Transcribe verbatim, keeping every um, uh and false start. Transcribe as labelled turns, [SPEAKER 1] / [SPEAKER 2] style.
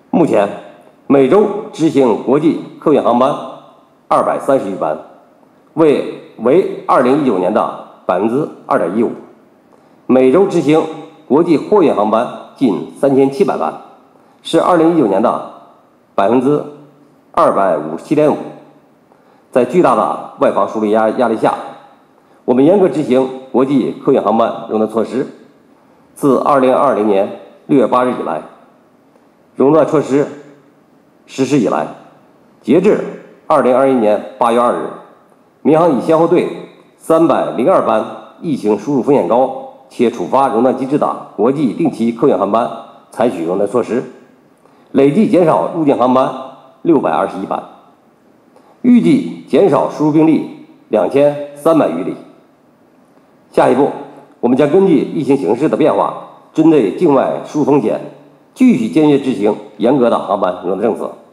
[SPEAKER 1] 目前，每周执行国际客运航班二百三十余班，为为二零一九年的百分之二点一五。每周执行国际货运航班近三千七百班，是二零一九年的百分之二百五十七点五。在巨大的外防输入压压力下，我们严格执行国际客运航班熔断措施。自二零二零年六月八日以来，熔断措施实施以来，截至二零二一年八月二日，民航已先后对三百零二班疫情输入风险高且触发熔断机制的国际定期客运航班采取熔断措施，累计减少入境航班六百二十一班，预计减少输入病例两千三百余例。下一步，我们将根据疫情形势的变化，针对境外输入风险，继续坚决执行严格的航班熔断政策。